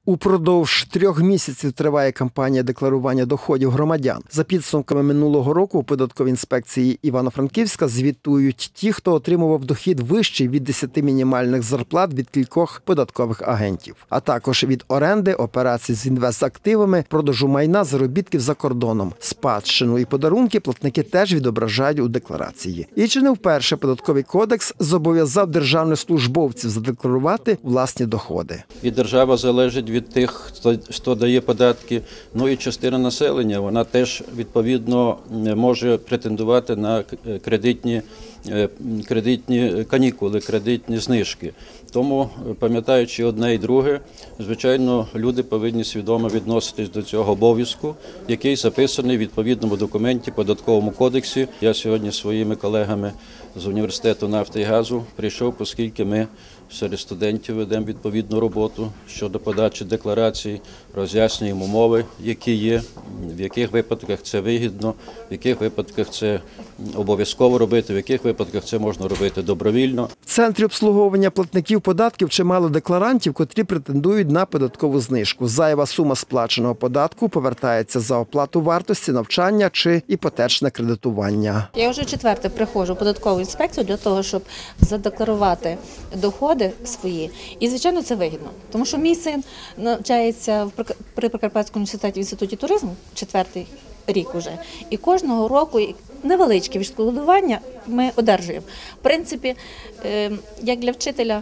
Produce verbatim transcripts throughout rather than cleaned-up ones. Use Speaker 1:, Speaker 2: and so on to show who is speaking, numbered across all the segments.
Speaker 1: Упродовж трьох місяців триває кампанія декларування доходів громадян. За підсумками минулого року у податковій інспекції Івано-Франківська звітують ті, хто отримував дохід вищий від десяти мінімальних зарплат від кількох податкових агентів, а також від оренди, операцій з інвестактивами, продажу майна, заробітків за кордоном. Спадщину і подарунки платники теж відображають у декларації. І чи не вперше податковий кодекс зобов'язав державних службовців задекларувати власні доходи.
Speaker 2: І держава залежить від тих, хто, хто дає податки, ну і частина населення, вона теж відповідно може претендувати на кредитні, кредитні канікули, кредитні знижки. Тому, пам'ятаючи одне і друге, звичайно, люди повинні свідомо відноситись до цього обов'язку, який записаний в відповідному документі, податковому кодексі. Я сьогодні зі своїми колегами з університету нафти і газу прийшов, оскільки ми серед студентів ведемо відповідну роботу щодо подачі декларацій, роз'яснюємо умови, які є, в яких випадках це вигідно, в яких випадках це обов'язково робити, в яких випадках це можна робити добровільно.
Speaker 1: В центрі обслуговування платників податків чимало декларантів, котрі претендують на податкову знижку. Зайва сума сплаченого податку повертається за оплату вартості навчання чи іпотечне кредитування.
Speaker 3: Я вже четверте приходжу в податкову інспекцію для того, щоб задекларувати доходи свої. І, звичайно, це вигідно. Тому що мій син навчається при Прикарпатському університеті в інституті туризму, четвертий рік уже. І кожного року невеличке відшкодування ми одержуємо. В принципі, як для вчителя,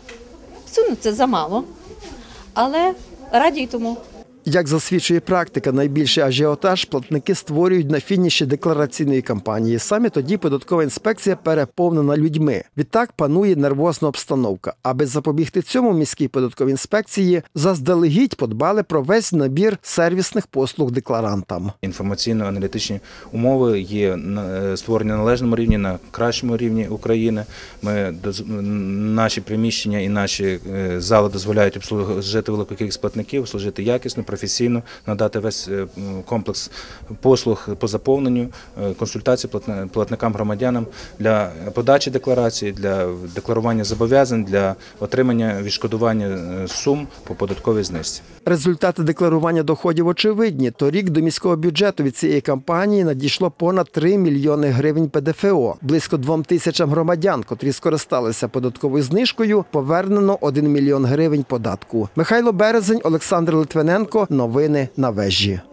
Speaker 3: це замало, але раді й тому.
Speaker 1: Як засвідчує практика, найбільший ажіотаж платники створюють на фініші деклараційної кампанії. Саме тоді податкова інспекція переповнена людьми. Відтак панує нервозна обстановка. Аби запобігти цьому, міській податковій інспекції заздалегідь подбали про весь набір сервісних послуг декларантам.
Speaker 4: Інформаційно-аналітичні умови є створені на належному рівні, на кращому рівні України. Ми, наші приміщення і наші зали дозволяють обслужити велику кількість платників, служити якісно, професійно, надати весь комплекс послуг по заповненню, консультацій платникам-громадянам для подачі декларації, для декларування зобов'язань, для отримання відшкодування сум по податковій знижці.
Speaker 1: Результати декларування доходів очевидні. Торік до міського бюджету від цієї кампанії надійшло понад три мільйони гривень Пе Де Фе О. Близько двом тисячам громадян, котрі скористалися податковою знижкою, повернено один мільйон гривень податку. Михайло Березень, Олександр Литвиненко. Новини на Вежі.